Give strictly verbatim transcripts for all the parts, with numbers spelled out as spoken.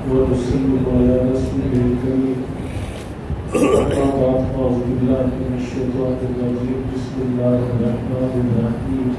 ونسلم على رسوله الكريم. أما بعد فأعوذ بالله من الشيطان الرجيم. بسم الله الرحمن الرحيم.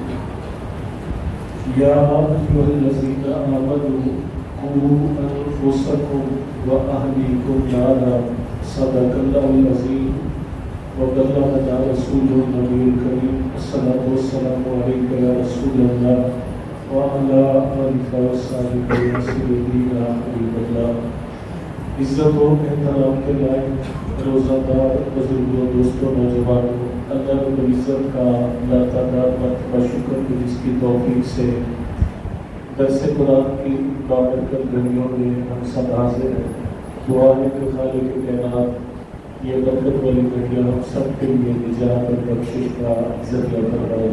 يا أيها الذين آمنوا قوا أنفسكم وأهليكم نارا. صدق الله العظيم وبلغنا رسوله النبي الكريم. الصلاة والسلام عليك يا رسول الله وعلى آلك وصحبك وسلم يا حبيب الله. عزت و احترام کے لائق روزہ دار بزرگوں دوستوں نوجوانوں، اللہ رب العزت کا لاتعداد مرتبہ شکر کہ جس کی توفیق سے درس قرآن کی بابرکت گھڑیوں میں ہم سب حاضر ہیں. دعا ہے کہ خالق کائنات یہ برکت والی گھڑیاں ہم سب کے لیے نجات اور بخشش کا ذریعہ بنائے.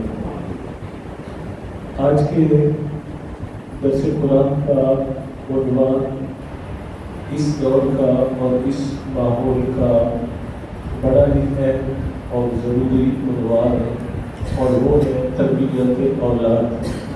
آج کے درس قرآن کا عنوان اس دور کا اور اس ماحول کا بڑا ہی اہم اور ضروری عنوان ہے، اور وہ ہے تربیت اولاد.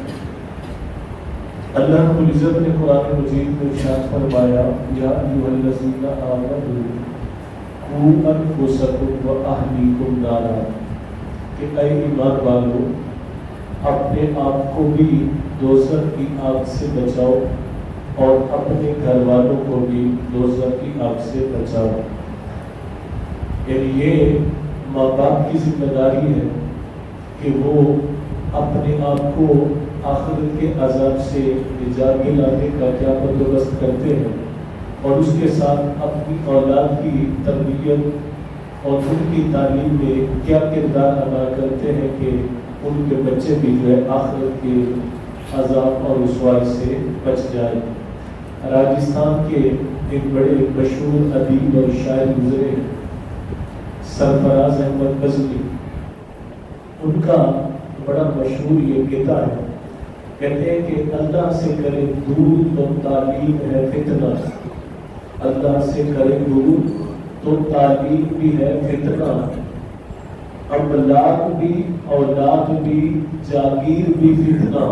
اللہ رب العزت نے قرآن مجید میں ارشاد فرمایا یا ایھا الذین آمنوا قوا انفسکم واہلیکم نارا، کہ اے ایمان والو اپنے آپ کو بھی دوزخ کی آگ سے بچاؤ اور اپنے گھر والوں کو بھی دوزخ کی آگ سے بچاؤ. یعنی یہ ماں باپ کی ذمہ داری ہے کہ وہ اپنے آپ کو آخرت کے عذاب سے نجات دلانے کا کیا بندوبست کرتے ہیں، اور اس کے ساتھ اپنی اولاد کی تربیت اور ان کی تعلیم میں کیا کردار ادا کرتے ہیں کہ ان کے بچے بھی جو ہے آخرت کے عذاب اور رسوائی سے بچ جائے. راجستھان کے ایک بڑے مشہور ادیب اور شاعر گزرے سرفراز احمد غزنوی. ان کا بڑا مشہور یہ کہتا ہے، کہتے ہیں کہ اللہ سے کرے دور تو تعلیم ہے فتنہ، اللہ سے کرے دور تو تعلیم بھی ہے فتنہ، اولاد بھی اولاد بھی جاگیر بھی فتنہ،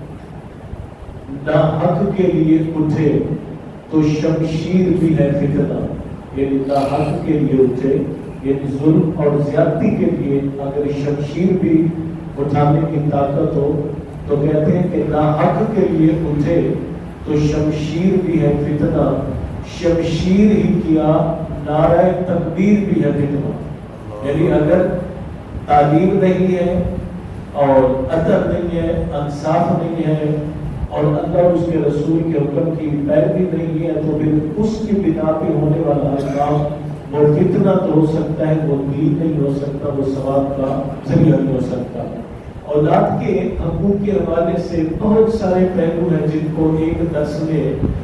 نہ حق کے لیے اٹھے تو شمشیر بھی ہے فتنہ. یعنی نہ حق کے لیے اٹھے، یعنی ظلم اور زیادتی کے لیے اگر شمشیر بھی اٹھانے کی طاقت ہو تو کہتے ہیں کہ نہ حق کے لیے اٹھے تو شمشیر بھی ہے فتنہ، شمشیر ہی کیا نعرہ تکبیر بھی ہے فتنہ. یعنی اگر تعلیم نہیں ہے اور ادب نہیں ہے، انصاف نہیں ہے، اور اللہ اور اس کے رسول کے حکم کی پیروی نہیں ہے، تو پھر اس کی بنا پہ ہونے والا کام وہ فتنہ تو ہو سکتا ہے، وہ دین نہیں ہو سکتا، وہ ثواب کا ذریعہ نہیں ہو سکتا. اولاد کے حقوق کے حوالے سے بہت سارے پہلو ہیں جن کو ایک درس میں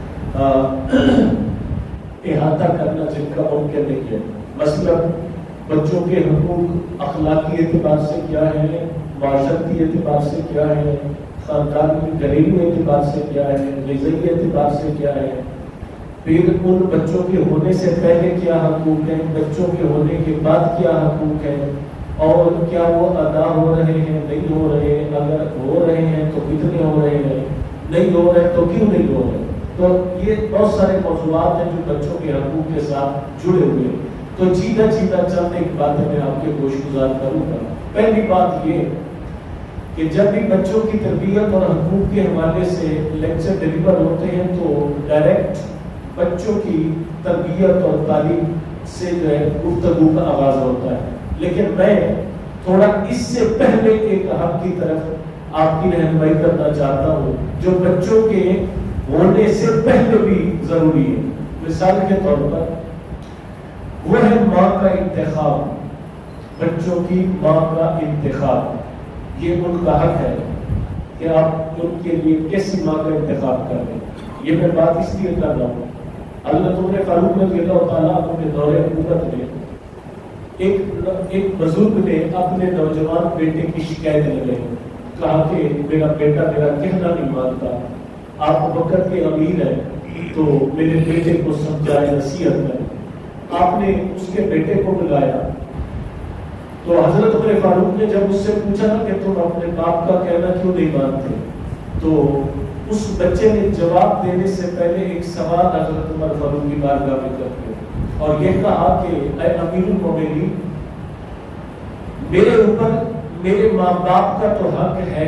احاطہ کرنا جن کا ممکن نہیں ہے. مثلا بچوں کے حقوق اخلاقی اعتبار سے کیا ہے، معاشرتی اعتبار سے کیا ہے، خاندانی گھریلو اعتبار سے کیا ہے، غذائی اعتبار سے کیا ہے، پھر ان بچوں کے ہونے سے پہلے کیا حقوق ہیں، بچوں کے ہونے کے بعد کیا حقوق ہیں، اور کیا وہ ادا ہو رہے ہیں نہیں ہو رہے، اگر ہو رہے ہیں تو کتنے ہو رہے ہیں، نہیں ہو رہے تو کیوں نہیں ہو رہے. تو یہ بہت سارے موضوعات ہیں جو بچوں کے حقوق کے ساتھ جڑے ہوئے ہیں. تو سیدھا سیدھا چند ایک باتیں میں آپ کے گوش گزار کروں گا. پہلی بات یہ کہ جب بھی بچوں کی تربیت اور حقوق کے حوالے سے لیکچر ڈیلیور ہوتے ہیں تو ڈائریکٹ بچوں کی تربیت اور تعلیم سے جو ہے گفتگو کا آغاز ہوتا ہے. لیکن میں تھوڑا اس سے پہلے ایک حق کی طرف آپ کی رہنمائی کرنا چاہتا ہوں جو بچوں کے ہونے سے پہلے بھی ضروری ہے. مثال کے طور پر وہ ہے ماں کا انتخاب، بچوں کی ماں کا انتخاب. یہ ان کا حق ہے کہ آپ ان کے لیے کیسی ماں کا انتخاب کر رہے ہیں. یہ میں بات اس لیے کر رہا ہوں، اللہ تم نے فاروق رضی اللہ تعالیٰ اپنے دور حکومت میں ایک ایک بزرگ نے اپنے نوجوان بیٹے کی شکایت لگائی، کہا کہ میرا بیٹا میرا کہنا نہیں مانتا، آپ وقت کے امیر ہیں تو میرے بیٹے کو سمجھائے، نصیحت کریں. آپ نے اس کے بیٹے کو بلایا تو حضرت عمر فاروق نے جب اس سے پوچھا نا کہ تم اپنے باپ کا کہنا کیوں نہیں مانتے، تو اس بچے نے جواب دینے سے پہلے ایک سوال حضرت عمر فاروق کی بارگاہ میں کرتے اور یہ کہا کہ اے امیر المومنین، میرے اوپر میرے ماں باپ کا تو حق ہے،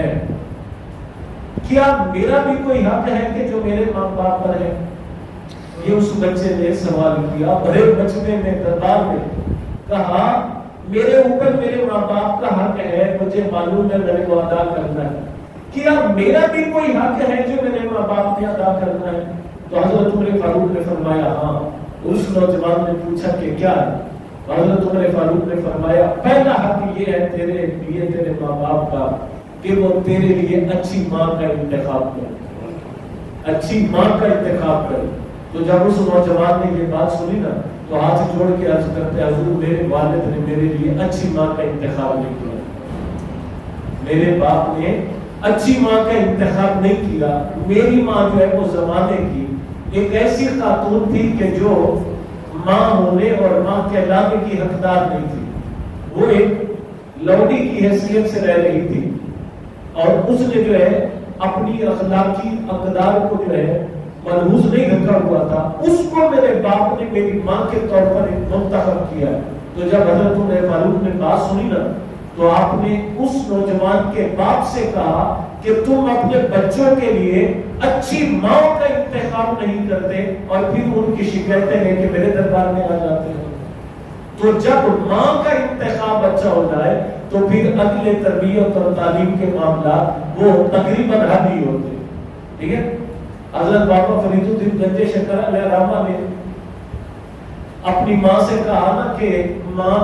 کیا میرا بھی کوئی حق ہے کہ جو میرے ماں باپ پر ہے؟ یہ اس بچے نے سوال کیا، بڑے بچے نے دربار میں کہا میرے اوپر میرے ماں باپ کا حق ہے، مجھے معلوم ہے میرے کو ادا کرنا ہے، کیا میرا بھی کوئی حق ہے جو میرے ماں باپ نے ادا کرنا ہے؟ تو حضرت عمر فاروق نے فرمایا ہاں۔ اس نوجوان نے پوچھا کہ کیا ہے؟ حضرت عمر فاروق نے فرمایا پہلا حق یہ ہے تیرے لیے تیرے ماں باپ کا کہ وہ تیرے لیے اچھی ماں کا انتخاب کرے، اچھی ماں کا انتخاب کرے۔ تو جب اس نوجوان نے یہ بات سنی نا تو ہاتھ جوڑ کے عرض کرتے حضور میرے والد نے میرے لیے اچھی ماں کا انتخاب نہیں کیا، میرے باپ نے اچھی ماں کا انتخاب نہیں کیا، میری ماں جو ہے وہ زمانے کی ایک ایسی خاتون تھی کہ جو ماں ہونے اور ماں کہلانے کی حقدار نہیں تھی، وہ ایک لوڈی کی حیثیت سے رہ رہی تھی اور اس نے جو ہے اپنی اخلاقی اقدار کو جو ہے ملحوظ نہیں رکھا ہوا تھا، اس کو میرے باپ نے میری ماں کے طور پر منتخب کیا۔ تو جب حضرت عمر فاروق نے بات سنی نا تو آپ نے اس نوجوان کے باپ سے کہا کہ تم اپنے بچوں کے لیے اچھی ماں کا انتخاب نہیں کرتے اور پھر ان کی شکایتیں لے کے میرے دربار میں آ جاتے ہیں۔ تو جب ماں کا انتخاب اچھا ہو جائے تو پھر اگلے تربیت اور تعلیم کے معاملات وہ تقریباً حل ہی ہوتے ہیں، ٹھیک ہے۔ حضرت بابا فرید الدین گنج شکر علیہ رحمہ نے اپنی ماں سے کہا نا کہ ماں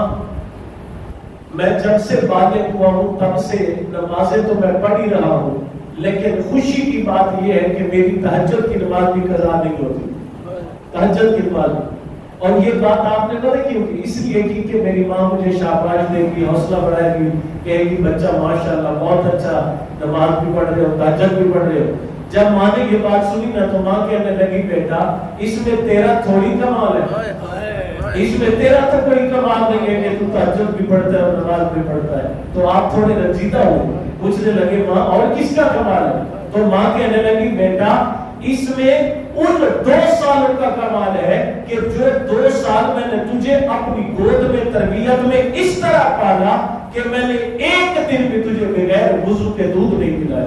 میں جب سے بالغ ہوا ہوں تب سے نمازیں تو میں پڑھ ہی رہا ہوں، لیکن خوشی کی بات یہ ہے کہ میری تہجد کی نماز بھی قضا نہیں ہوتی، تہجد کی نماز۔ اور یہ بات آپ نے پتہ کیوں کی؟ اس لیے کی کہ میری ماں مجھے شاباش دے گی، حوصلہ بڑھائے گی، کہے گی بچہ ماشاءاللہ بہت اچھا نماز بھی پڑھ رہے ہو، تہجد بھی پڑھ رہے ہو۔ جب ماں نے یہ بات سنی نا تو ماں کہنے لگی بیٹا اس میں تیرا تھوڑی کمال ہے، اس میں تیرا تو کوئی کمال نہیں ہے کہ تو تہجد بھی پڑھتا ہے اور نماز بھی پڑھتا ہے۔ تو آپ تھوڑے رنجیدہ ہوئے، پوچھنے لگے ماں اور کس کا کمال ہے؟ تو ماں کہنے لگی بیٹا اس میں ان دو سالوں کا کمال ہے کہ جو دو سال میں نے تجھے اپنی گود میں تربیت میں اس طرح پالا کہ میں نے ایک دن بھی تجھے بغیر وضو کے دودھ نہیں پلایا۔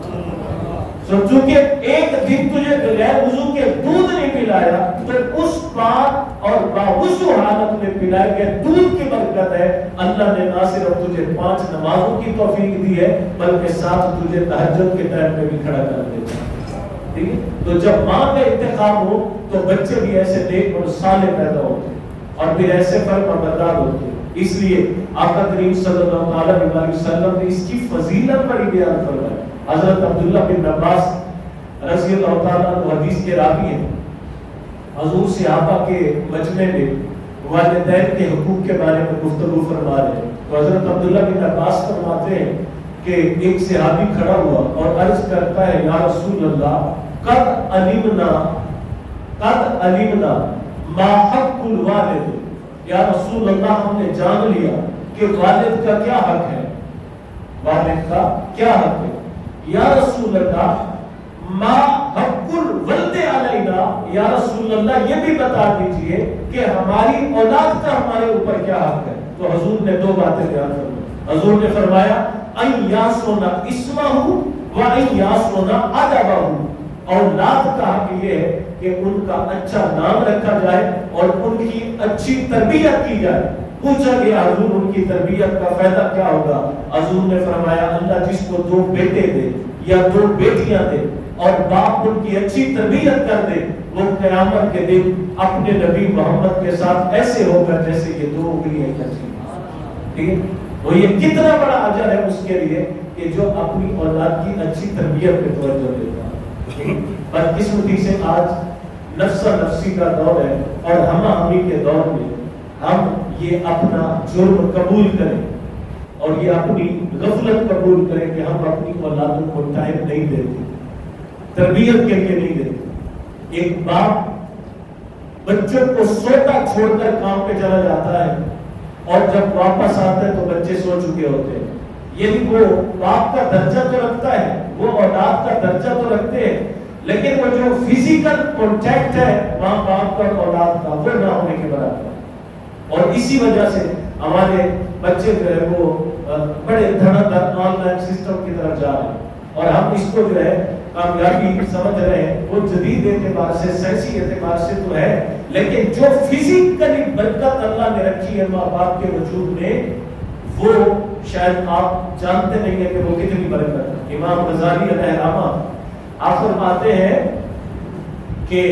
سو چونکہ ایک دن تجھے بغیر وضو کے دودھ نہیں پلایا تو اس پاک اور باوضو حالت میں پلائے گئے دودھ کی برکت ہے اللہ نے نہ صرف تجھے پانچ نمازوں کی توفیق دی ہے بلکہ ساتھ تجھے تہجد کے ٹائم میں بھی کھڑا کر دیتا ہے۔ ٹھیک ہے، تو جب ماں کا انتخاب ہو تو بچے بھی ایسے نیک اور صالح پیدا ہوتے ہیں اور پھر ایسے فرما بردار ہوتے ہیں۔ اس لیے آقا کریم صلی اللہ علیہ وسلم نے اس کی فضیلت پر بیان فرمایا۔ حضرت عبداللہ بن عباس رضی اللہ تعالیٰ عنہ حدیث کے راوی ہیں، حضور صحابہ کے مجمع میں والدین کے حقوق کے بارے میں گفتگو فرما رہے ہیں تو حضرت عبداللہ بن عباس فرماتے ہیں کہ ایک صحابی کھڑا ہوا اور عرض کرتا ہے یا رسول اللہ قد علمنا قد علمنا ما حق الوالد، یا رسول اللہ ہم نے جان لیا کہ والد کا کیا حق ہے، والد کا کیا حق ہے۔ یا رسول اللہ ما حق الولد علینا، یا رسول اللہ یہ بھی بتا دیجئے کہ ہماری اولاد کا ہمارے اوپر کیا حق ہے۔ تو حضور نے دو باتیں بیان فرمائی، حضور نے فرمایا ان یاسونا اسمہ و ان یاسونا ادبہ، اولاد کا حق یہ ہے کہ ان کا اچھا نام رکھا جائے اور ان کی اچھی تربیت کی جائے۔ پوچھا گیا حضور ان کی تربیت کا فائدہ کیا ہوگا؟ حضور نے فرمایا اللہ جس کو دو بیٹے دے یا دو بیٹیاں دے اور باپ ان کی اچھی تربیت کر دے وہ قیامت کے دن اپنے نبی محمد کے ساتھ ایسے ہوگا جیسے یہ دو انگلیاں کسی۔ ٹھیک ہے، وہ یہ کتنا بڑا اجر ہے اس کے لیے کہ جو اپنی اولاد کی اچھی تربیت پہ توجہ دیتا ہے۔ بدقسمتی سے آج نفس نفسی کا دور ہے اور ہمہ ہمی کے دور میں ہم یہ اپنا جرم قبول کریں اور یہ اپنی غفلت قبول کریں کہ ہم اپنی اولادوں کو ٹائم نہیں دیتے، تربیت کے لیے نہیں دیتے۔ ایک باپ بچوں کو سوتا چھوڑ کر کام پہ چلا جاتا ہے اور جب واپس آتا ہے تو بچے سو چکے ہوتے ہیں، یعنی وہ باپ کا درجہ تو رکھتا ہے، وہ اولاد کا درجہ تو رکھتے ہیں لیکن وہ جو فزیکل کانٹیکٹ ہے ماں باپ کا اولاد کا وہ نہ ہونے کے برابر. اور اسی وجہ سے ہمارے بچے جو ہے وہ بڑے دھڑا دھڑ آن لائن سسٹم کی طرف جا رہے ہیں اور ہم اس کو جو ہے کامیابی سمجھ رہے ہیں. وہ جدید اعتبار سے سائنسی اعتبار سے تو ہے, لیکن جو فزیکلی برکت اللہ نے رکھی ہے ماں باپ کے وجود میں وہ شاید آپ جانتے نہیں ہیں کہ وہ کتنی برکت ہے. امام غزالی علیہ الرحمہ آپ فرماتے ہیں کہ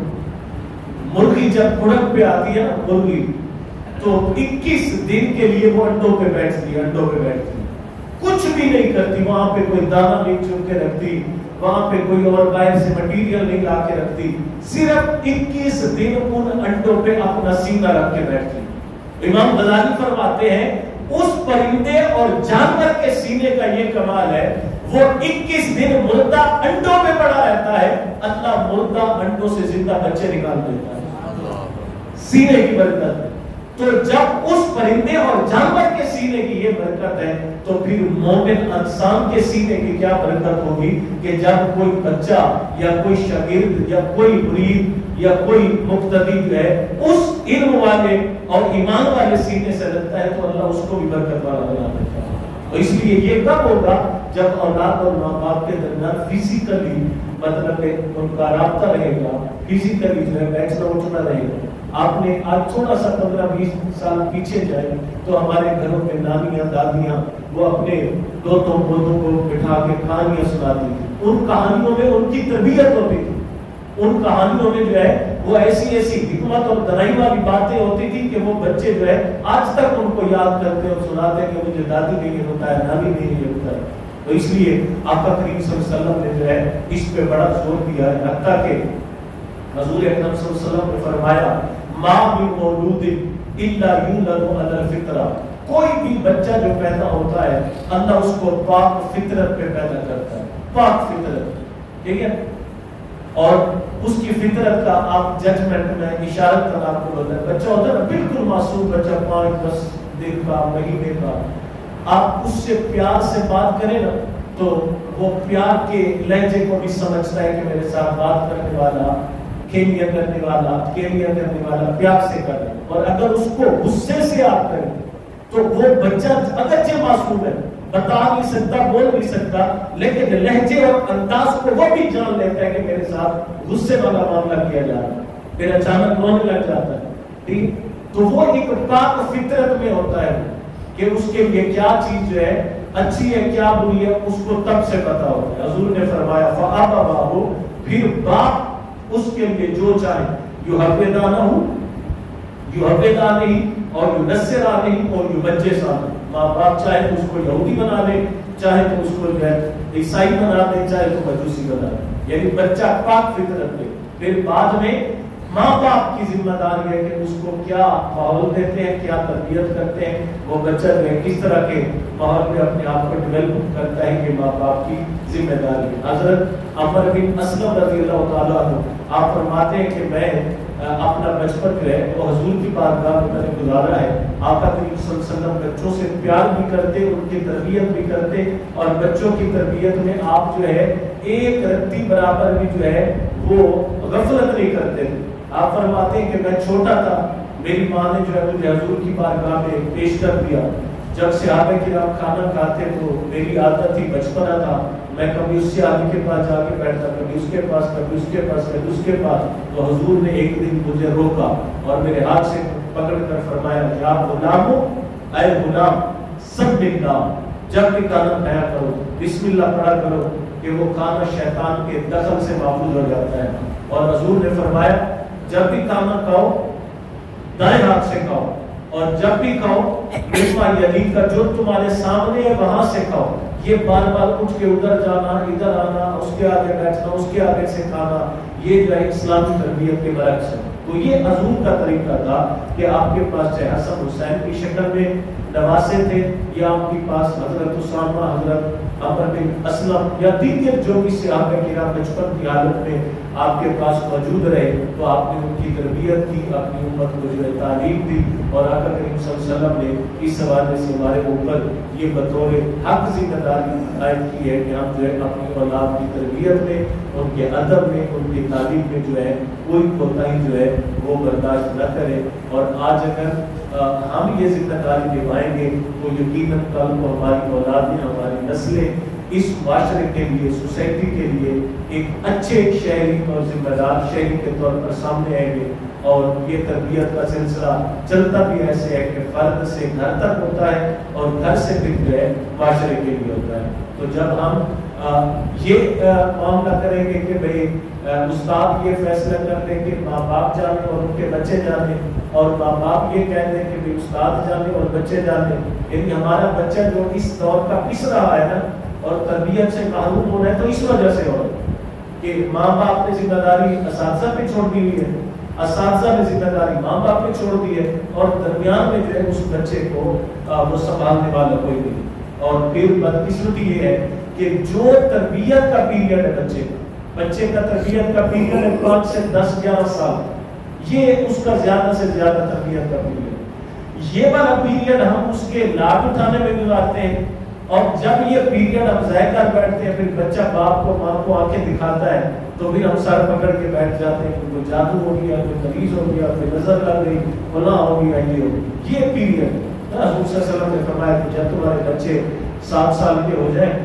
مرغی جب کڑک پہ آتی ہے نا مرغی, تو اکیس دن کے لیے وہ انڈوں پہ بیٹھتی ہے, انڈوں پہ بیٹھتی ہے, کچھ بھی نہیں کرتی, وہاں پہ کوئی دانا نہیں چن کے رکھتی, وہاں پہ کوئی اور باہر سے مٹیریل نہیں لا کے رکھتی, صرف اکیس دن ان انڈوں پہ اپنا سینہ رکھ کے بیٹھتی. امام غزالی فرماتے ہیں اس پرندے اور جانور کے سینے کا یہ کمال ہے, وہ اکیس دن مردہ انڈوں پہ پڑا رہتا ہے, اللہ مردہ انڈوں سے زندہ بچے نکال دیتا ہے, سینے کی برکت. تو جب اس پرندے اور جانور کے سینے کی یہ برکت ہے تو پھر مومن انسان کے سینے کی کیا برکت ہوگی کہ جب کوئی بچہ یا کوئی شاگرد یا کوئی مرید یا کوئی مقتدی جو ہے اس علم والے اور ایمان والے سینے سے لگتا ہے تو اللہ اس کو بھی برکت والا بنا دیتا ہے. تو اس لیے یہ کب ہوگا جب اولاد اور ماں باپ کے درمیان فزیکلی مطلب ان کا رابطہ رہے گا, فزیکلی جو ہے بیٹھنا اٹھنا رہے گا. آپ نے آج تھوڑا سا پندرہ بیس سال پیچھے جائے تو ہمارے گھروں میں نانیاں دادیاں وہ اپنے دوتوں پوتوں کو بٹھا کے کہانیاں سناتی تھی. ان کہانیوں میں ان کی تربیت ہوتی تھی, ان کہانیوں میں جو ہے وہ ایسی ایسی حکمت اور درائی والی باتیں ہوتی تھی کہ وہ بچے جو ہے آج تک ان کو یاد کرتے اور سناتے ہیں کہ مجھے دادی نے یہ ہوتا ہے, نانی نے یہ ہوتا ہے. تو اس لیے آقا کریم صلی اللہ علیہ وسلم نے جو ہے اس پہ بڑا زور دیا ہے, حتیٰ کہ حضور اکرم صلی اللہ علیہ وسلم نے فرمایا ما من مولود الا یولد علی الفطرہ, کوئی بھی بچہ جو پیدا ہوتا ہے اللہ اس کو پاک فطرت پہ پیدا کرتا ہے, پاک فطرت, ٹھیک ہے. اور اس کی فطرت کا آپ ججمنٹ میں اشارت کا آپ کو بتا ہے, بچہ ہوتا ہے نا بالکل معصوم بچہ پانچ دس دن کا مہینے کا, آپ اس سے پیار سے بات کریں نا تو وہ پیار کے لہجے کو بھی سمجھتا ہے کہ میرے ساتھ بات کرنے والا, کھیلیاں کرنے والا, کھیلیاں کرنے والا پیار سے کرے. اور اگر اس کو غصے سے آپ کریں تو وہ بچہ اگرچہ معصوم ہے, بتا نہیں سکتا, بول نہیں سکتا, لیکن لہجے اور انداز کو وہ بھی جان لیتا ہے کہ میرے ساتھ غصے والا معاملہ کیا جا رہا ہے, پھر اچانک رونے لگ جاتا ہے. ٹھیک, تو وہ ایک پاک فطرت میں ہوتا ہے کہ اس کے لیے کیا چیز جو ہے اچھی ہے کیا بری ہے اس کو تب سے پتا ہوتا ہے. حضور نے فرمایا فَأَبَوَاهُ, پھر باپ اس کے لیے جو چاہے یُحَوِّدَانَهُ, یُحَوِّدَانِهِ اور یُنَصِّرَانِهِ اور یُمَجِّسَانِهِ. ماں باپ چاہے تو اس کو یہودی بنا لے, چاہے تو اس کو جو ہے عیسائی بنا دے, چاہے تو مجوسی بنا دے, یعنی بچہ پاک فطرت میں. پھر بعد میں ماں باپ کی ذمہ داری ہے کہ اس کو کیا ماحول دیتے ہیں, کیا تربیت کرتے ہیں, وہ بچہ جو ہے کس طرح کے ماحول میں اپنے آپ کو ڈیولپ کرتا ہے, کہ ماں باپ کی ذمہ داری ہے. حضرت عمر بن اسلم رضی اللہ تعالیٰ عنہ آپ فرماتے ہیں کہ میں اپنا بچپن جو ہے وہ حضور کی بارگاہ میں نے گزارا ہے. آقا کریم صلی اللہ علیہ وسلم بچوں سے پیار بھی کرتے, ان کی تربیت بھی کرتے, اور بچوں کی تربیت میں آپ جو ہے ایک رتی برابر بھی جو ہے وہ غفلت نہیں کرتے. آپ فرماتے ہیں کہ میں چھوٹا تھا, میری ماں نے جو ہے مجھے حضور کی بارگاہ میں پیش کر دیا. جب صحابہ کرام کھانا کھاتے تو میری عادت تھی, بچپنا تھا, میں کبھی اس سے آدمی کے پاس جا کے بیٹھتا, کبھی اس کے پاس, کبھی اس کے پاس, کبھی اس کے پاس. تو حضور نے ایک دن مجھے روکا اور میرے ہاتھ سے پکڑ کر فرمایا یا غلامو, اے غلام, سب نام, جب بھی کھانا کھایا کرو بسم اللہ پڑھا کرو کہ وہ کھانا شیطان کے دخل سے محفوظ ہو جاتا ہے. اور حضور نے فرمایا جب بھی کھانا کھاؤ دائیں ہاتھ سے کھاؤ, اور جب بھی کھاؤ مما یلیک کا, جو تمہارے سامنے ہے وہاں سے کھاؤ. یہ بار بار اٹھ کے ادھر جانا, ادھر آنا, اس کے آگے بیٹھنا, اس کے آگے سے کھانا, یہ جو ہے اسلامی تربیت کے برعکس ہے. تو یہ حضور کا طریقہ تھا کہ آپ کے پاس چاہے حسن حسین کی شکل میں نواسے تھے, یا آپ کے پاس حضرت اسامہ, حضرت عمر بن اسلم, یا دیگر جو بھی صحابہ کرام بچپن کی حالت میں آپ کے پاس موجود رہے تو آپ نے ان کی تربیت کی، اپنی امت کو جو ہے تعلیم دی، اور آقا کریم صلی اللہ علیہ وسلم نے اس حوالے سے ہمارے اوپر یہ بطور حق ذمہ داری عائد کی ہے کہ ہم جو ہے اپنی اولاد کی تربیت میں، ان کے ادب میں، ان کی تعلیم میں جو ہے کوئی کوتاہی جو ہے وہ برداشت نہ کریں. اور آج اگر ہم یہ ذمہ داری نبھائیں گے تو یقیناً کل کو ہماری اولادیں، ہماری نسلیں اس معاشرے کے لیے، سوسائٹی کے لیے ایک اچھے شہری اور ذمہ دار شہری کے طور پر سامنے آئیں گے. اور یہ تربیت کا سلسلہ چلتا بھی ایسے ہے کہ فرد سے گھر تک ہوتا ہے اور گھر سے پھر جو ہے معاشرے کے لیے ہوتا ہے. تو جب ہم آ, یہ معاملہ کریں گے کہ بھئی استاد یہ فیصلہ کر دیں کہ ماں باپ جانے اور ان کے بچے جانے، اور ماں باپ یہ کہہ دیں کہ بھئی استاد جانے اور بچے جانے، یعنی ہمارا بچہ جو اس دور کا پس رہا ہے نا اور تربیت سے محروم ہو رہا ہے تو اس وجہ سے ہو رہا ہے کہ ماں باپ نے ذمہ داری اساتذہ پہ چھوڑ دی ہوئی ہے، اساتذہ نے ذمہ داری ماں باپ پہ چھوڑ دی ہے، اور درمیان میں جو ہے اس بچے کو وہ سنبھالنے والا کوئی نہیں. اور پھر بدقسمتی یہ ہے کہ جو تربیت کا پیریڈ ہے بچے کا بچے کا تربیت کا پیریڈ ہے پانچ سے دس گیارہ سال، یہ اس کا زیادہ سے زیادہ تربیت کا پیریڈ. یہ والا پیریڈ ہم اس کے لاٹ اٹھانے میں گزارتے ہیں، اور جب یہ پیریڈ ہم ضائع کر بیٹھتے ہیں پھر بچہ باپ کو ماں کو آنکھیں دکھاتا ہے تو پھر ہم سر پکڑ کے بیٹھ جاتے ہیں کہ کوئی جادو ہو گیا، کوئی تمیز ہو گیا، کوئی نظر لگ گئی، فلاں ہو گیا، یہ ہو گیا. یہ پیریڈ حضور صلی اللہ علیہ وسلم نے فرمایا کہ جب تمہارے بچے سات سال کے ہو جائیں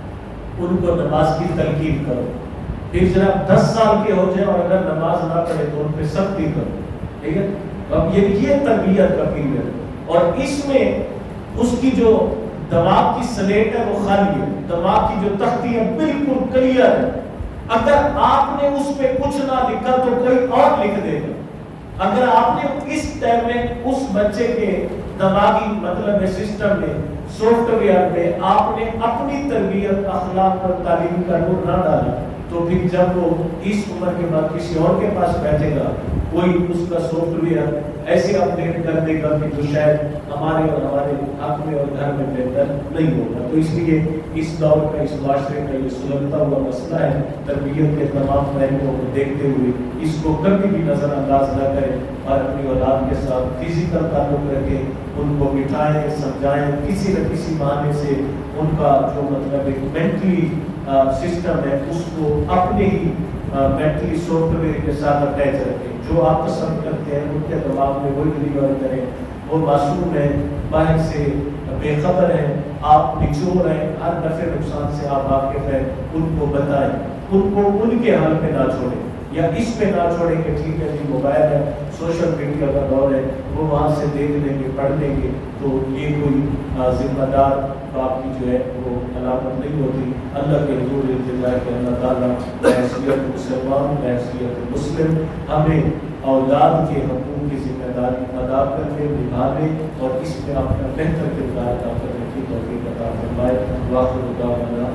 ان کو نماز کی تلقین کرو، پھر جناب دس سال کے ہو جائیں اور اگر نماز نہ پڑھے تو ان پہ سختی کرو. ٹھیک ہے، اب یہ یہ تربیت کا پیریڈ، اور اس میں اس کی جو دماغ کی سلیٹ ہے وہ خالی ہے، دماغ کی جو تختی ہے بالکل کلیئر ہے. اگر آپ نے اس پہ کچھ نہ لکھا تو کوئی اور لکھ دے گا. اگر آپ نے اس ٹائم میں اس بچے کے دماغی مطلب سسٹم میں، سافٹ ویئر میں آپ نے اپنی تربیت، اخلاق اور تعلیم کا نور نہ ڈالا تو پھر جب وہ اس عمر کے بعد کسی اور کے پاس بیٹھے گا کوئی اس کا سافٹ ویئر ایسے اپڈیٹ کر دے گا کہ جو شاید ہمارے اور ہمارے حق میں اور گھر میں بہتر نہیں ہوگا. تو اس لیے اس دور کا، اس معاشرے کا یہ سلگتا ہوا مسئلہ ہے. تربیت کے تمام پہلوؤں کو دیکھتے ہوئے اس کو کبھی بھی نظر انداز نہ کریں اور اپنی اولاد کے ساتھ فزیکل تعلق رکھیں، ان کو بٹھائیں، سمجھائیں، کسی نہ کسی بہانے سے ان کا جو مطلب ایک مینٹلی سسٹم ہے اس کو اپنے ہی مینٹلی سافٹ ویئر کے ساتھ اٹیچ رکھیں. جو آپ پسند کرتے ہیں ان کے دماغ میں وہی ڈلیور کریں. وہ معصوم ہیں، باہر سے بے خبر ہیں، آپ نچوڑ ہیں، ہر نفع نقصان سے آپ واقف ہیں، ان کو بتائیں، ان کو ان کے حال پہ نہ چھوڑیں یا اس پہ نہ چھوڑیں کہ ٹھیک ہے جی موبائل ہے، سوشل میڈیا کا دور ہے، وہ وہاں سے دیکھ لیں گے، پڑھ لیں گے. تو یہ کوئی ذمہ دار باپ کی جو ہے وہ علامت نہیں ہوتی. اللہ کے حضور التجا کہ اللہ تعالیٰ بحیثیت مسلمان، بحیثیت مسلم ہمیں اولاد کے حقوق کی ذمہ داری ادا کرنے، نبھانے اور اس میں اپنا بہتر کردار ادا کرنے کی توفیق عطا فرمائے. واخر دعوانا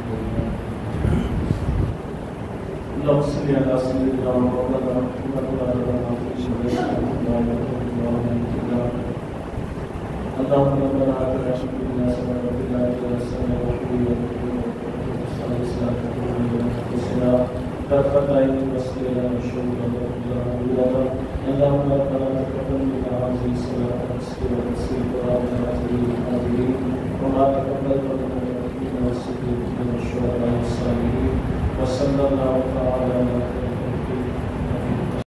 اللهم صل على سيدنا مولانا محمد وعلى آله وصحبه وسلم. اللهم ربنا آتنا في الدنيا حسنة وفي الآخرة حسنة وقنا عذاب النار. اللهم ربنا تقبل منا هذه الصلاة والتسبيح والتسليم والحمد وما تقبل منا والصديقين والشهداء والصالحين. وصلى الله تعالى على